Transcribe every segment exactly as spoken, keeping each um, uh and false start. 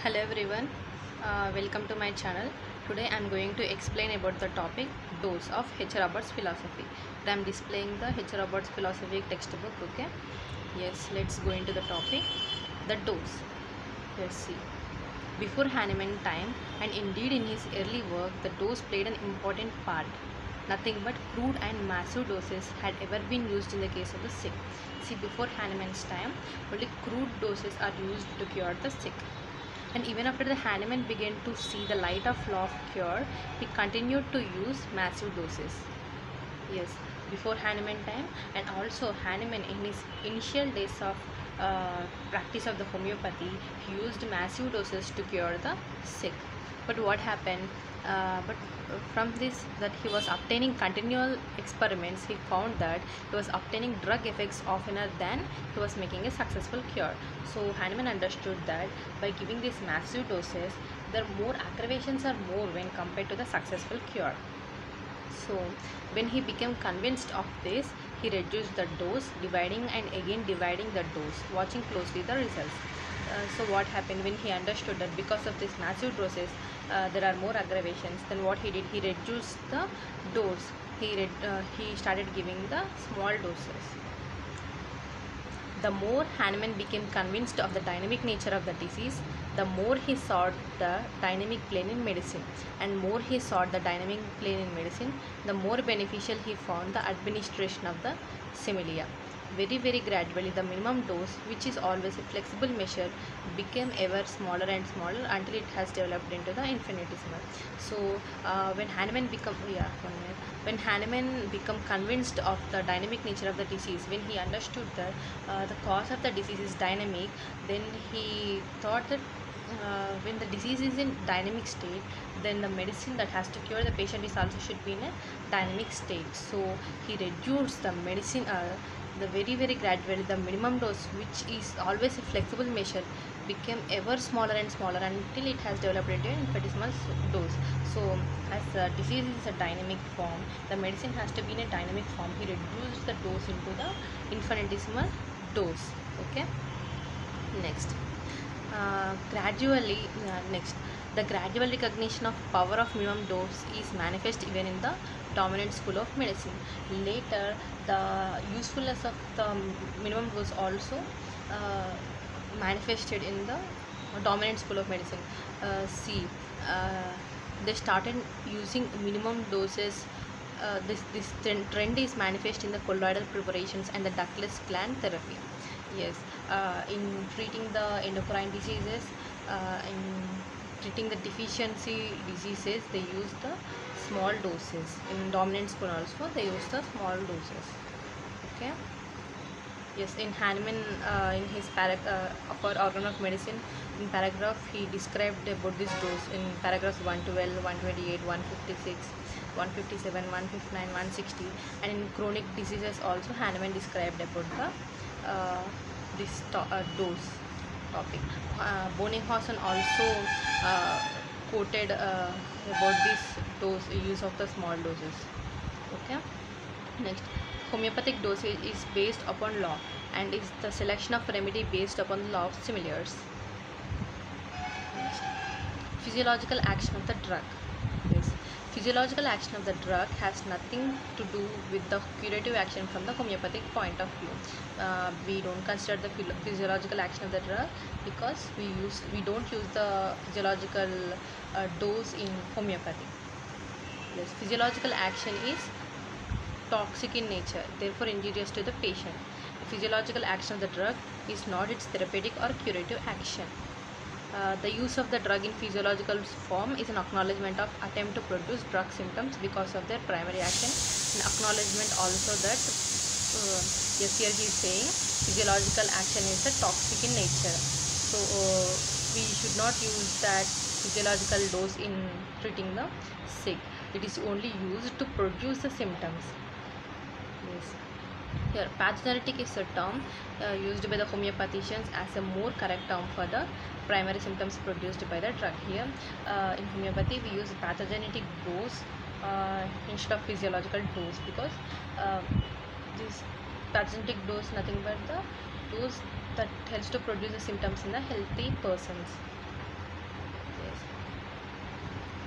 Hello everyone, uh, welcome to my channel. Today I am going to explain about the topic dose of H. Roberts philosophy. I am displaying the H. Roberts philosophy textbook. Okay, yes, let's go into the topic. The dose. Let's see. Before Hahnemann time, and indeed in his early work, the dose played an important part. Nothing but crude and massive doses had ever been used in the case of the sick. See, before Hahnemann's time, only crude doses are used to cure the sick. And even after the Hahnemann began to see the light of law of cure, he continued to use massive doses. Yes, before Hahnemann time, and also Hahnemann in his initial days of uh, practice of the homeopathy, he used massive doses to cure the sick. But what happened? Uh, but from this, that he was obtaining continual experiments, he found that he was obtaining drug effects oftener than he was making a successful cure. So Hahnemann understood that by giving these massive doses, the more aggravations are more when compared to the successful cure. So when he became convinced of this, he reduced the dose, dividing and again dividing the dose, watching closely the results. Uh, so what happened when he understood that because of this massive doses uh, there are more aggravations, then what he did, he reduced the dose. He read, uh, he started giving the small doses. The more Hahnemann became convinced of the dynamic nature of the disease, the more he sought the dynamic plane in medicine, and more he sought the dynamic plane in medicine, the more beneficial he found the administration of the similia. Very very gradually, the minimum dose, which is always a flexible measure, became ever smaller and smaller until it has developed into the infinitesimal. So uh, when Hahnemann become yeah one minute when Hahnemann became convinced of the dynamic nature of the disease, when he understood that uh, the cause of the disease is dynamic, then he thought that uh, when the disease is in dynamic state, then the medicine that has to cure the patient is also should be in a dynamic state. So he reduced the medicine uh, the very very gradually, the minimum dose, which is always a flexible measure, became ever smaller and smaller until it has developed into an infinitesimal dose. So as the disease is a dynamic form, the medicine has to be in a dynamic form. He reduced the dose into the infinitesimal dose. Okay, next uh, gradually uh, next the gradual recognition of power of minimum dose is manifest even in the dominant school of medicine. Later, the usefulness of the minimum dose also uh, manifested in the dominant school of medicine. Uh, see, uh, they started using minimum doses. Uh, this this trend is manifest in the colloidal preparations and the ductless gland therapy. Yes, uh, in treating the endocrine diseases, uh, in treating the deficiency diseases, they use the small doses. In dominant school also they use the small doses. Okay, yes, in Hahnemann uh, in his parag uh, for organ of medicine, in paragraph he described about this dose in paragraphs one twelve, one twenty-eight, one fifty-six, one fifty-seven, one fifty-nine, one sixty, and in chronic diseases also Hahnemann described about the uh, this uh, dose topic. Uh, Bonninghausen also uh, quoted uh, about this dose use of the small doses. Okay, next, homeopathic dosage is based upon law and is the selection of remedy based upon the law of similars. Next, physiological action of the drug. Yes, physiological action of the drug has nothing to do with the curative action from the homeopathic point of view. Uh, we don't consider the physiological action of the drug because we use we don't use the physiological uh, dose in homeopathy. Yes, physiological action is toxic in nature, therefore injurious to the patient. The physiological action of the drug is not its therapeutic or curative action. Uh, the use of the drug in physiological form is an acknowledgement of attempt to produce drug symptoms because of their primary action, and acknowledgement also that uh, yes, here he is saying physiological action is a toxic in nature. So uh, we should not use that physiological dose in treating the sick. It is only used to produce the symptoms. Yes. Here, pathogenetic is a term uh, used by the homeopathicians as a more correct term for the primary symptoms produced by the drug. Here, uh, in homeopathy, we use pathogenetic dose uh, instead of physiological dose because uh, this pathogenetic dose nothing but the dose that helps to produce the symptoms in the healthy persons.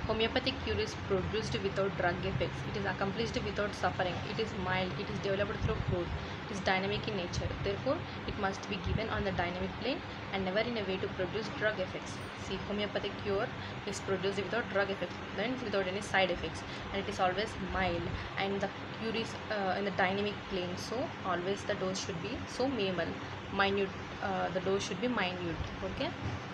Homeopathic cure is produced without drug effects. It is accomplished without suffering. It is mild. It is developed through food. It is dynamic in nature. Therefore, it must be given on the dynamic plane and never in a way to produce drug effects. See, homeopathic cure is produced without drug effects, then without any side effects, and it is always mild. And the cure is uh, in the dynamic plane. So always the dose should be so minimal, minute. Uh, the dose should be minute. Okay.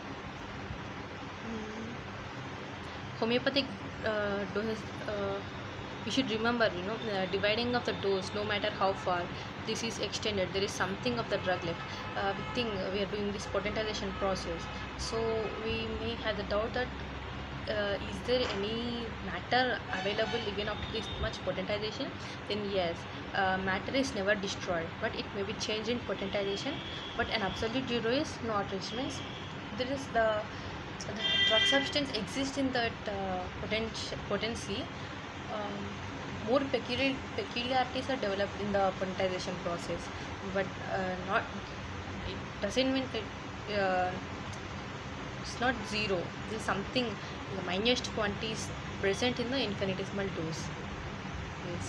Homeopathic uh, doses, uh, we should remember, you know, uh, dividing of the dose, no matter how far this is extended, there is something of the drug left. Uh, we think we are doing this potentization process, so we may have the doubt that uh, is there any matter available even after this much potentization? Then yes, uh, matter is never destroyed, but it may be changed in potentization, but an absolute zero is not reached. Means there is the So the drug substance exists in that uh, potent- potency. Um, more peculiar- peculiarities are developed in the potentization process, but uh, not. It doesn't mean it, uh, it's not zero. There is something, the minute quantities present in the infinitesimal dose. Yes.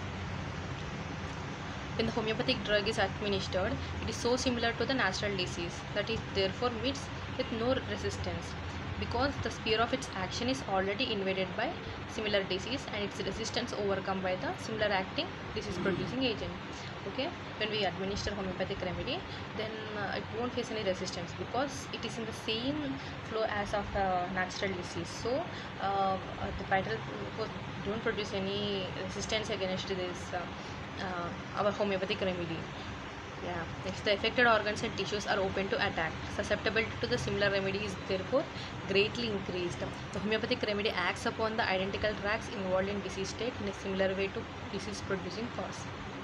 When the homeopathic drug is administered, it is so similar to the natural disease that it therefore meets with no resistance, because the sphere of its action is already invaded by similar disease and its resistance overcome by the similar acting disease producing agent. Okay, when we administer homeopathic remedy, then uh, it won't face any resistance because it is in the same flow as of uh, natural disease. So uh, uh, the vital don't produce any resistance against this uh, uh, our homeopathic remedy. Yeah. Next, the affected organs and tissues are open to attack. Susceptibility to the similar remedy is therefore greatly increased. The homeopathic remedy acts upon the identical tracts involved in disease state in a similar way to disease producing cause.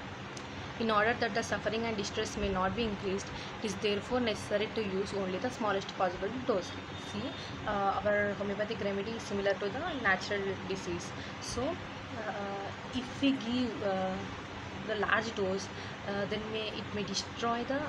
In order that the suffering and distress may not be increased, it is therefore necessary to use only the smallest possible dose. See, uh, our homeopathic remedy is similar to the natural disease. So, uh, if we give uh, the large dose, uh, then may it may destroy the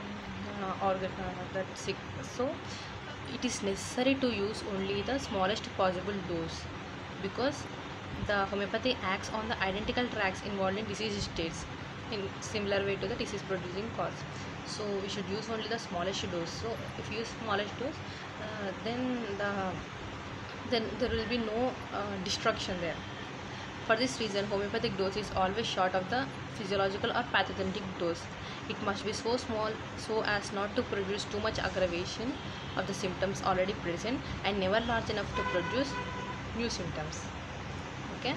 uh, organ uh, that sick. So it is necessary to use only the smallest possible dose, because the homeopathy acts on the identical tracts involved in disease states in similar way to the disease producing cause. So we should use only the smallest dose. So if you use smallest dose, uh, then the then there will be no uh, destruction there. For this reason, homeopathic dose is always short of the physiological or pathogenic dose. It must be so small so as not to produce too much aggravation of the symptoms already present, and never large enough to produce new symptoms. Okay.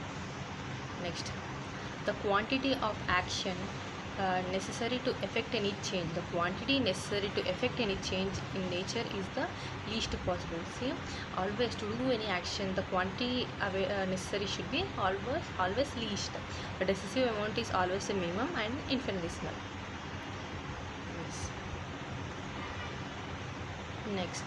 Next, the quantity of action uh, necessary to effect any change. The quantity necessary to effect any change in nature is the least possible. See, always to do any action, the quantity uh, necessary should be always always least. The decisive amount is always a minimum and infinitesimal. Yes. Next.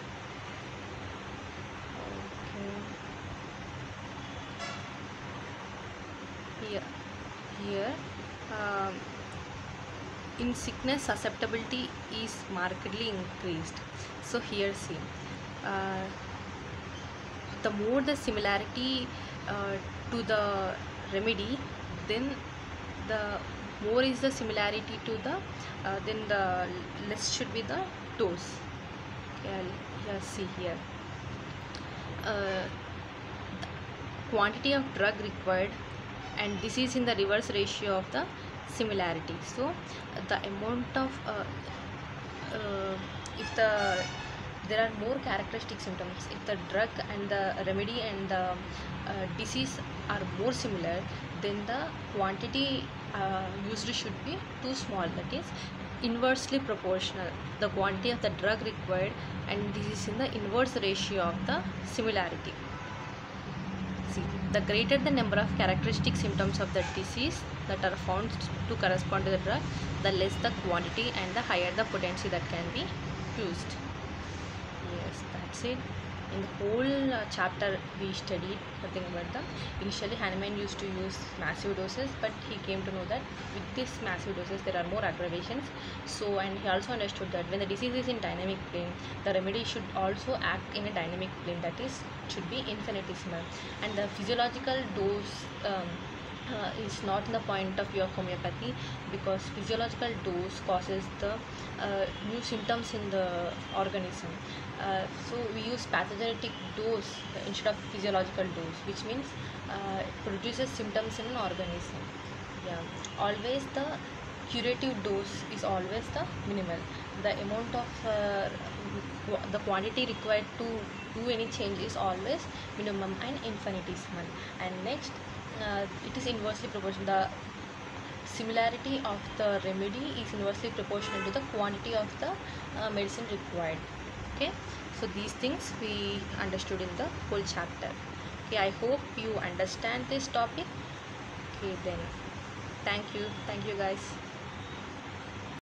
Okay. Here, here. Um, in sickness, susceptibility is markedly increased. So here see, uh, the more the similarity uh, to the remedy, then the more is the similarity to the uh, then the less should be the dose. Yeah, yeah, see here, uh, the quantity of drug required, and this is in the reverse ratio of the similarity. So uh, the amount of uh, uh, if the there are more characteristic symptoms, if the drug and the remedy and the uh, disease are more similar, then the quantity uh, used should be too small, that is inversely proportional. The quantity of the drug required, and this is in the inverse ratio of the similarity. See, the greater the number of characteristic symptoms of the disease that are found to correspond to the drug, the less the quantity and the higher the potency that can be used. Yes, that's it. In the whole uh, chapter we studied nothing about them. Initially Hahnemann used to use massive doses, but he came to know that with this massive doses there are more aggravations. So, and he also understood that when the disease is in dynamic plane, the remedy should also act in a dynamic plane, that is, should be infinitesimal, and the physiological dose um, uh, is not in the point of view of homeopathy, because physiological dose causes the uh, new symptoms in the organism. Uh, so we use pathogenic dose instead of physiological dose, which means uh, it produces symptoms in an organism. Yeah, always the curative dose is always the minimal. The amount of uh, qu- the quantity required to do any change is always minimum and infinitesimal. And next, uh, it is inversely proportional. The similarity of the remedy is inversely proportional to the quantity of the uh, medicine required. Okay, so these things we understood in the whole chapter. Okay, I hope you understand this topic. Okay, then thank you thank you guys.